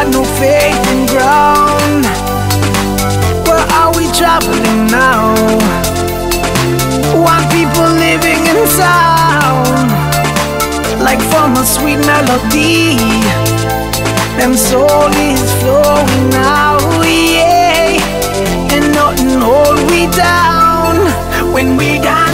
got no faith in ground. Where are we traveling now? One people living in sound, like from a sweet melody. Them soul is flowing now, yeah. And nothing hold we down when we dance.